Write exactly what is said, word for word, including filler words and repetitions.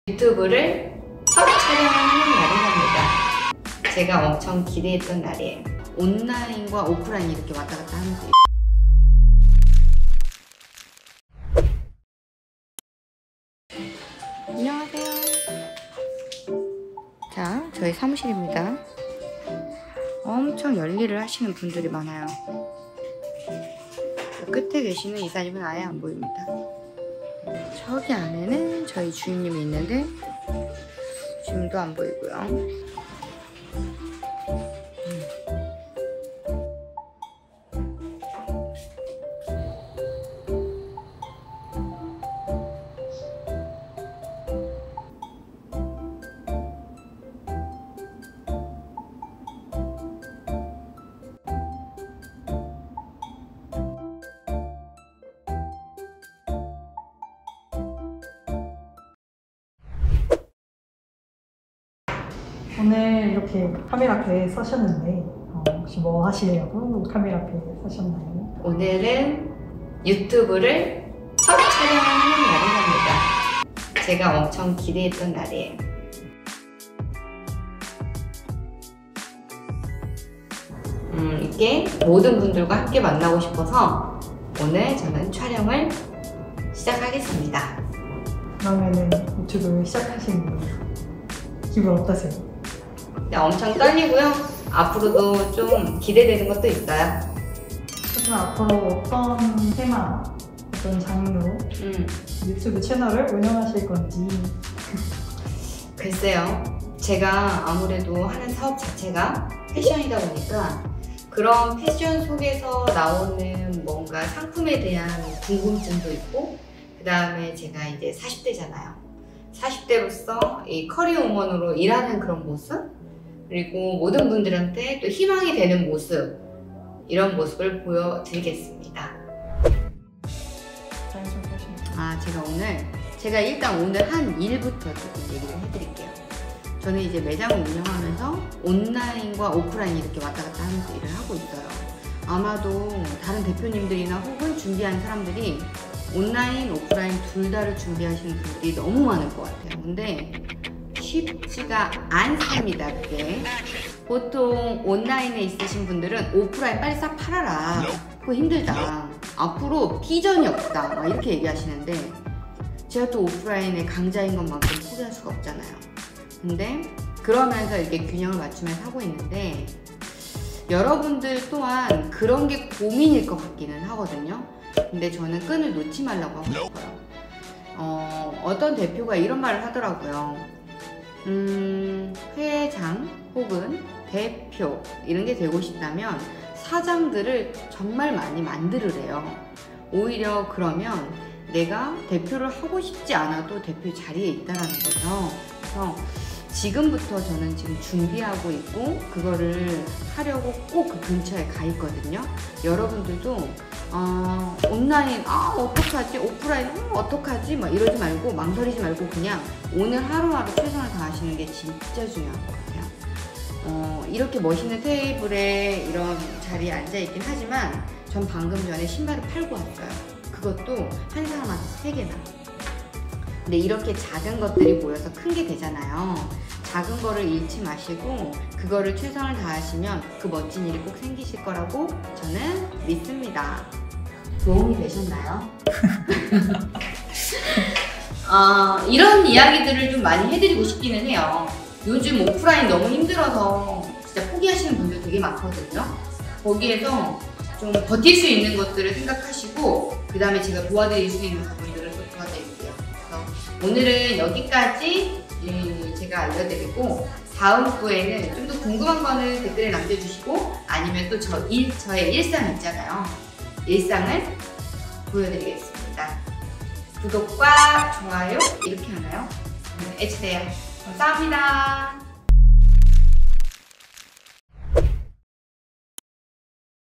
유튜브를 첫 촬영하는 날이랍니다. 제가 엄청 기대했던 날이에요. 온라인과 오프라인 이렇게 왔다 갔다 하면서 안녕하세요. 자, 저희 사무실입니다. 엄청 열일을 하시는 분들이 많아요. 끝에 계시는 이사님은 아예 안 보입니다. 저기 안에는 저희 주인님이 있는데 주인도 안 보이고요. 오늘 이렇게 카메라 앞에 서셨는데 어, 혹시 뭐 하시려고 카메라 앞에 서셨나요? 오늘은 유튜브를 첫 촬영하는 날이랍니다. 제가 엄청 기대했던 날이에요. 음, 이게 모든 분들과 함께 만나고 싶어서 오늘 저는 촬영을 시작하겠습니다. 그러면은 유튜브 시작하신 기분 어떠세요? 네, 엄청 떨리고요. 앞으로도 좀 기대되는 것도 있어요. 그러면 앞으로 어떤 테마, 어떤 장르로 음. 유튜브 채널을 운영하실 건지. 글쎄요. 제가 아무래도 하는 사업 자체가 패션이다 보니까 그런 패션 속에서 나오는 뭔가 상품에 대한 궁금증도 있고, 그 다음에 제가 이제 사십 대잖아요. 사십 대로서 이 커리어 우먼으로 일하는 그런 모습, 그리고 모든 분들한테 또 희망이 되는 모습, 이런 모습을 보여드리겠습니다. 아, 제가 오늘 제가 일단 오늘 한 일부터 조금 얘기를 해드릴게요. 저는 이제 매장을 운영하면서 온라인과 오프라인 이렇게 왔다 갔다 하면서 일을 하고 있어요. 아마도 다른 대표님들이나 혹은 준비한 사람들이 온라인, 오프라인 둘 다를 준비하시는 분들이 너무 많을 것 같아요. 근데 쉽지가 않습니다. 그게 보통 온라인에 있으신 분들은 오프라인 빨리 싹 팔아라, 그거 힘들다, 앞으로 비전이 없다, 막 이렇게 얘기하시는데 제가 또 오프라인의 강자인 것만큼 포기할 수가 없잖아요. 근데 그러면서 이렇게 균형을 맞추면서 하고 있는데 여러분들 또한 그런 게 고민일 것 같기는 하거든요. 근데 저는 끈을 놓지 말라고 하고 싶어요. 어, 어떤 대표가 이런 말을 하더라고요. 음, 회장 혹은 대표 이런 게 되고 싶다면 사장들을 정말 많이 만들으래요. 오히려 그러면 내가 대표를 하고 싶지 않아도 대표 자리에 있다라는 거죠. 그래서 지금부터 저는 지금 준비하고 있고 그거를 하려고 꼭 그 근처에 가 있거든요. 여러분들도 어, 온라인 아 어떡하지, 오프라인 음, 어떡하지 막 이러지 말고 망설이지 말고 그냥 오늘 하루하루 최선을 다하시는 게 진짜 중요한 것 같아요. 어, 이렇게 멋있는 테이블에 이런 자리에 앉아 있긴 하지만 전 방금 전에 신발을 팔고 왔어요. 그것도 한 사람한테 세 개나. 근데 이렇게 작은 것들이 모여서 큰 게 되잖아요. 작은 거를 잃지 마시고 그거를 최선을 다하시면 그 멋진 일이 꼭 생기실 거라고 저는 믿습니다. 도움이 되셨나요? 어, 이런 이야기들을 좀 많이 해드리고 싶기는 해요. 요즘 오프라인 너무 힘들어서 진짜 포기하시는 분들 되게 많거든요. 거기에서 좀 버틸 수 있는 것들을 생각하시고 그 다음에 제가 도와드릴 수 있는 부분들을 또 도와드릴게요. 그래서 오늘은 여기까지 제가 알려드리고 다음 부에는 좀 더 궁금한 거는 댓글에 남겨주시고 아니면 또 저 일, 저의 일상 있잖아요. 일상을 보여드리겠습니다. 구독과 좋아요 이렇게 하나요? 해주세요. 감사합니다.